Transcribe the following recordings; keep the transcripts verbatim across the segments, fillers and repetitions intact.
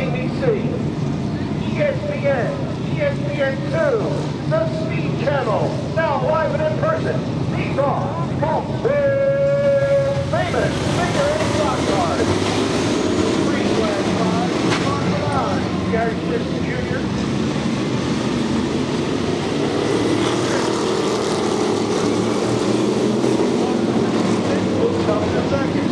A B C, E S P N, E S P N two, the Speed Channel, now live and in person. These are from world famous figure eight rock stars. Three flag five, on the line, Gary Smith Junior Coming in second.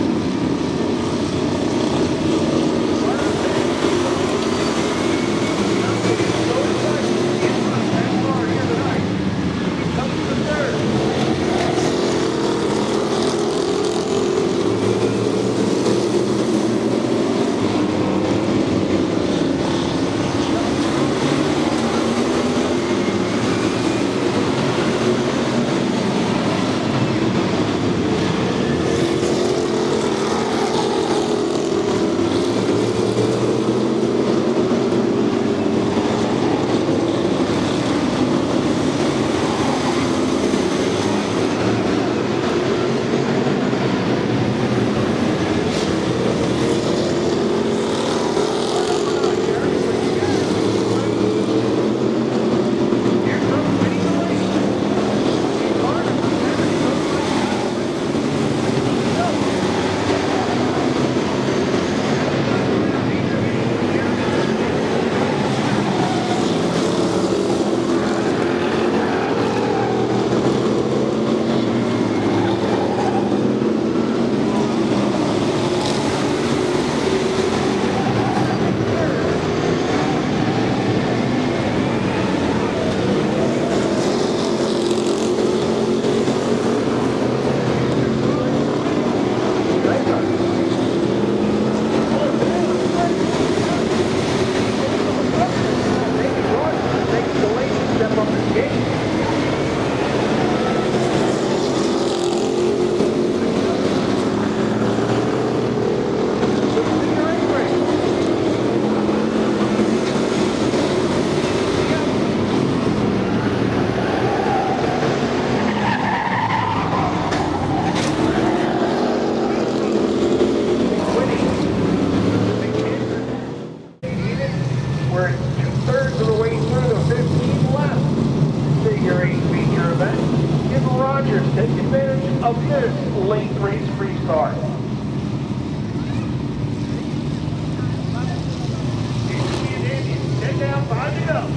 Take advantage of this late race free start. Ten down, five to go.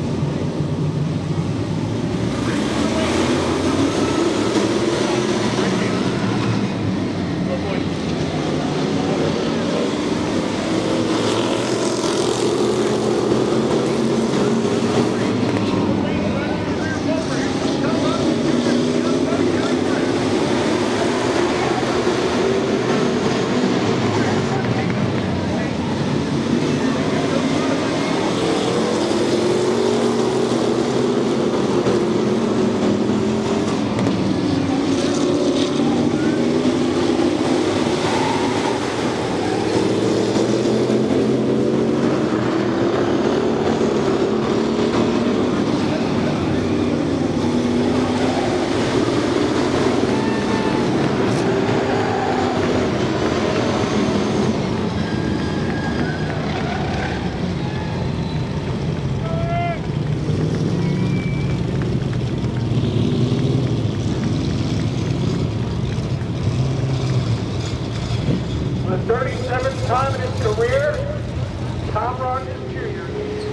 thirty-seventh time in his career, Tom Rogers Junior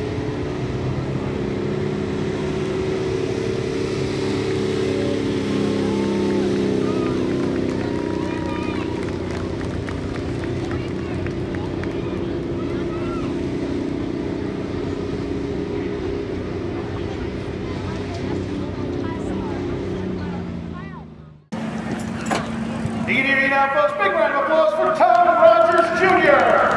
D D V now, folks. Big round of applause for Tom Rogers Junior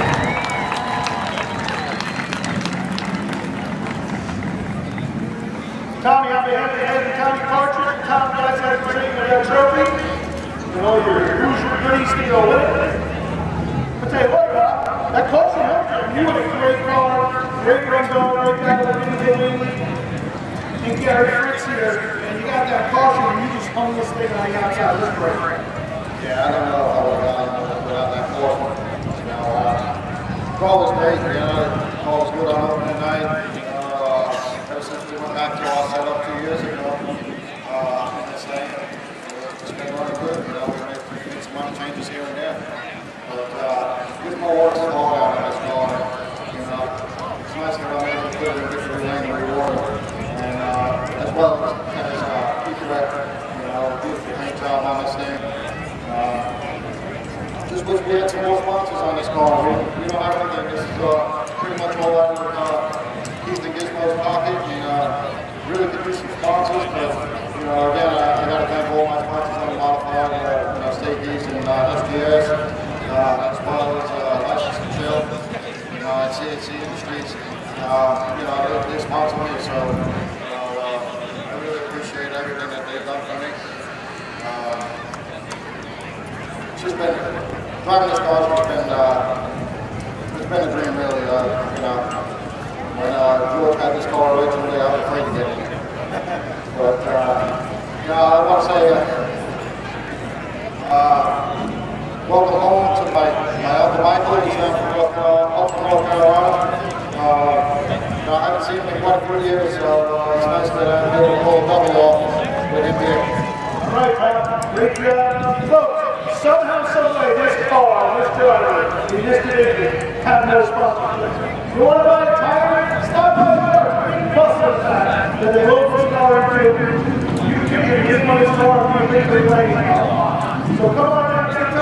Tommy, on behalf of the head of Tommy Partridge, Tom guys had to bring you that trophy. And all your usual goodies to go with it. I'll tell you what, Rob, that caution helped you. You had a great car, great run going right down to the beginning. And Gary Fritz here, and you got that caution, and you just hung this thing on the outside. Look great. Yeah, I don't know if I would have gone without that caution. You know, uh, call was great, you know, the call was good on opening night. Uh, ever since we went back to our setup two years ago, uh, in this thing, it's been running good, you know, we made, made some money changes here and there. But uh, there's more work to go out on this call, you know, it's nice to run in and put it in different lane and reward, and uh, as well as, as uh, keep correct, you know, beautiful paint job on this thing. Uh, Just wish we had some more sponsors on this car. We, we don't have anything. This is uh, pretty much all out of uh, Keith and Gizmo's pocket. And uh, really could use some sponsors, but you know, again, I, I got to thank all my sponsors on the modified, uh, you know, State Geese and uh, S G S, uh, as well as uh, License and Chill, you know, and C H C Industries. Uh, you know, they, they sponsor me, so you know, uh, I really appreciate everything that they've done for me. Uh, it's just been. Driving this car has been, uh, it's been a dream, really. Uh, you know, when uh, George had this car originally, I was afraid to get in it. But, uh, you know, I want to say, uh, uh, welcome home to my, my Uncle Michael. He's down from North, uh, up from North Carolina. Uh, you know, I haven't seen him in quite a few years, so uh, it's nice that I'm able to pull a double off with him here. All right, Pat. Great job. Folks, somehow, someway, this car, this driver, in this division, have no sponsorship. You want to buy a tire? Stop by the car. Plus the fact that the local car and you can get money store if you think they're ready. So come on down to the